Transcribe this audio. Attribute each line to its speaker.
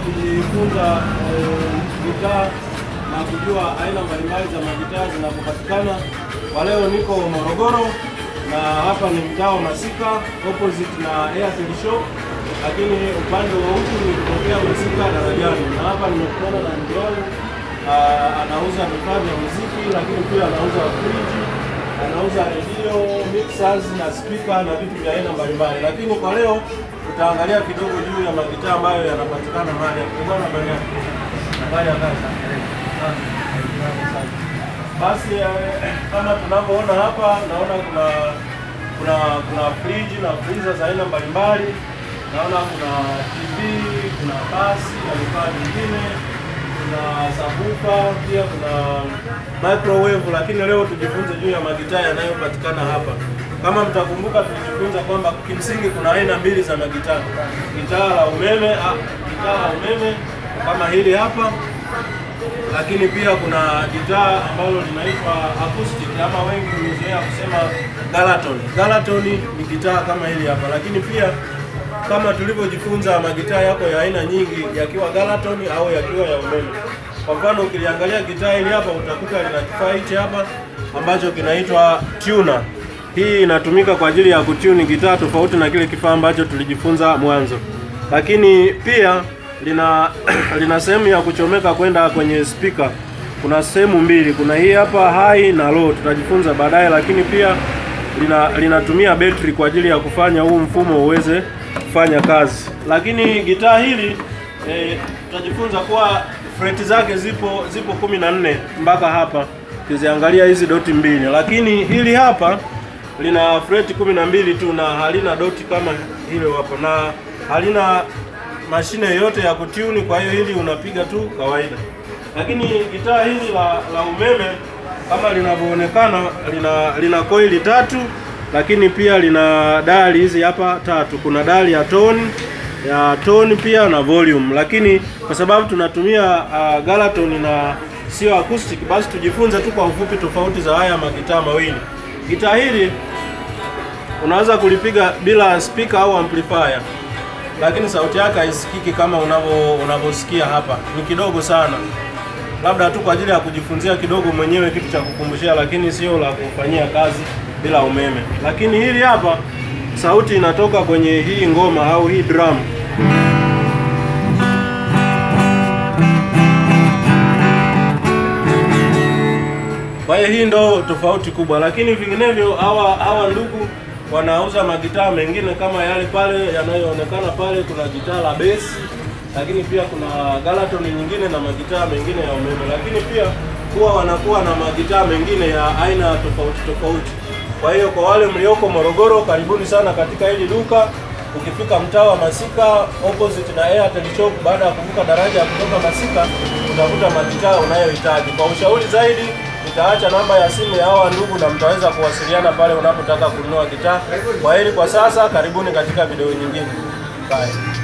Speaker 1: kujifunza gitaa na kujua aina mbalimbali za magitaa zinapopatikana. Kwa leo niko Morogoro na hapa ni mtaa wa Masika opposite na Airtel Shop, lakini upande wa huku ni kutokea Masika darajani. Na hapa nimekutana na ndugu yangu, anauza vifaa vya muziki, lakini pia anauza friji, anauza radio, mixers na speaker na vitu vya aina mbalimbali. Lakini kwa leo tutaangalia kidogo juu ya magitaa ambayo yanapatikana mahali hapa. Bwana bwana. Habari ya kazi. Basi kama tunavyoona hapa, naona kuna friji na freezer za aina mbalimbali. Naona kuna TV, kuna basi na vifaa vingine, kuna subwoofer, pia kuna microwave. Lakini leo tujifunze juu ya magitaa yanayopatikana hapa. Kama mtakumbuka, tulijifunza kwamba kimsingi kuna aina mbili za magitaa. Gitaa la umeme, kama hili hapa, lakini pia kuna gitaa ambalo linaitwa acoustic ama wengi wamezoea kusema Galaton. Galaton ni gitaa kama hili hapa, lakini pia kama tulivyojifunza magitaa yako ya aina nyingi, yakiwa Galaton au yakiwa ya umeme. Kwa mfano ukiliangalia gitaa hili hapa, utakuta lina kifaa hichi hapa ambacho kinaitwa tuner. Hii inatumika kwa ajili ya kutune gitaa tofauti na kile kifaa ambacho tulijifunza mwanzo. Lakini pia lina sehemu ya kuchomeka kwenda kwenye speaker. Kuna sehemu mbili, kuna hii hapa high na low, tutajifunza baadaye. Lakini pia linatumia battery kwa ajili ya kufanya huu mfumo uweze kufanya kazi. Lakini gitaa hili tutajifunza kuwa freti zake zipo 14 mpaka hapa. Tuziangalia hizi doti mbili. Lakini hili hapa lina freti 12 tu na halina doti kama hilo hapa, na halina mashine yoyote ya kutune. Kwa hiyo hili unapiga tu kawaida. Lakini gitaa hili la umeme kama linavyoonekana, lina coil 3, lakini pia lina dial hizi hapa 3. Kuna dial ya tone pia na volume. Lakini kwa sababu tunatumia Galaton na sio acoustic, basi tujifunze tu kwa ufupi tofauti za haya magitaa mawili. Gitaa hili unaweza kulipiga bila speaker au amplifier, lakini sauti yake haisikiki kama unavyosikia hapa. Ni kidogo sana, labda tu kwa ajili ya kujifunzia kidogo mwenyewe, kitu cha kukumbushia, lakini sio la kufanyia kazi bila umeme. Lakini hili hapa sauti inatoka kwenye hii ngoma au hii drum. Kwa hiyo hii ndo tofauti kubwa. Lakini vinginevyo hawa ndugu wanauza magitaa mengine kama yale pale yanayoonekana pale. Kuna gitaa la bass, lakini pia kuna Galaton nyingine na magitaa mengine ya umeme. Lakini pia huwa wanakuwa na magitaa mengine ya aina tofauti. Kwa hiyo kwa wale mlioko Morogoro, karibuni sana katika hili duka. Ukifika mtaa wa Masika opposite na Airtel Shop, baada ya kuvuka daraja kutoka Masika, utakuta magitaa unayohitaji. Kwa ushauri zaidi nitaacha namba ya simu ya hawa ndugu na mtaweza kuwasiliana pale unapotaka kununua gitaa. Kwa hili kwa sasa, karibuni katika video nyingine. Bye.